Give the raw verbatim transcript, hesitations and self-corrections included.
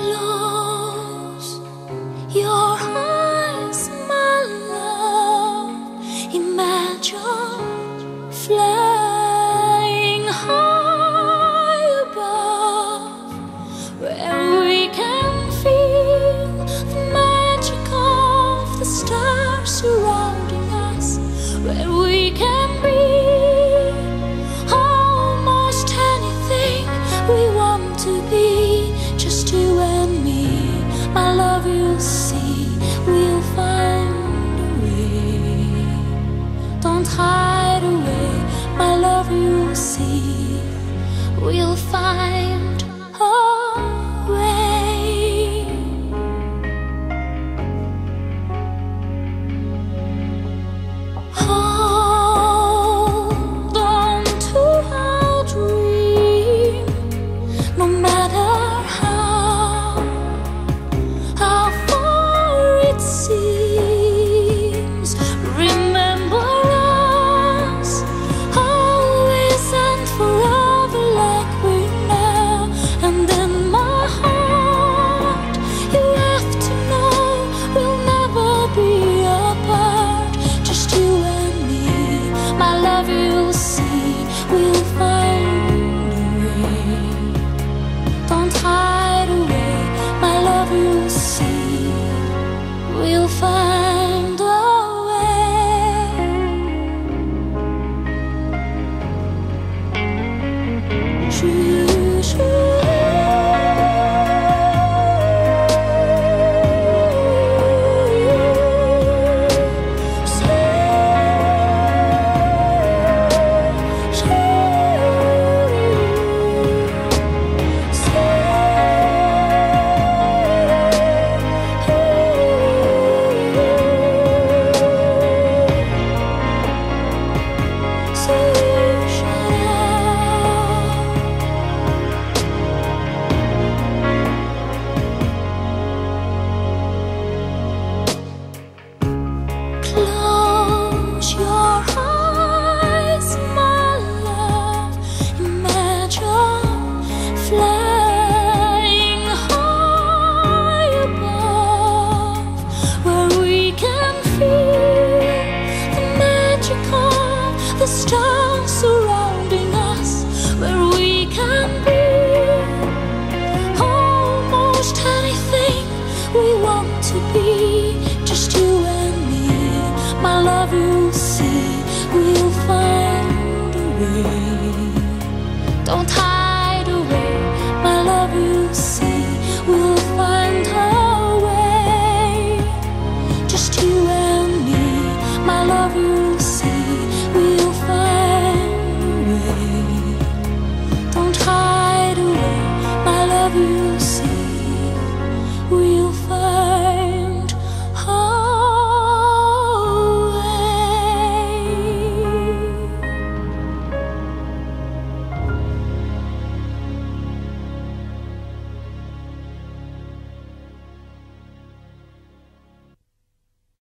Close your eyes, my love. Imagine flying high above, where we can feel the magic of the stars surrounding us, where we can be almost anything we want to be. Just you and me, my love, you'll see, we'll find a way. Don't hide away, my love, you'll see, we'll find a way. Hold on to our dream, no matter seems. Remember us always and forever, like we're now. And in my heart, you have to know we'll never be apart. Just you and me, my love, you'll see, we'll find a way. Don't hide away, my love, you'll see, we'll find a way. Shoo, shoo. Close your eyes, my love. Imagine flying high above, where we can feel the magic of the stars surrounding us, where we can be almost anything we want to be. Just you and me, my love, you'll see, we'll find a way. Don't hide away, my love, you'll see.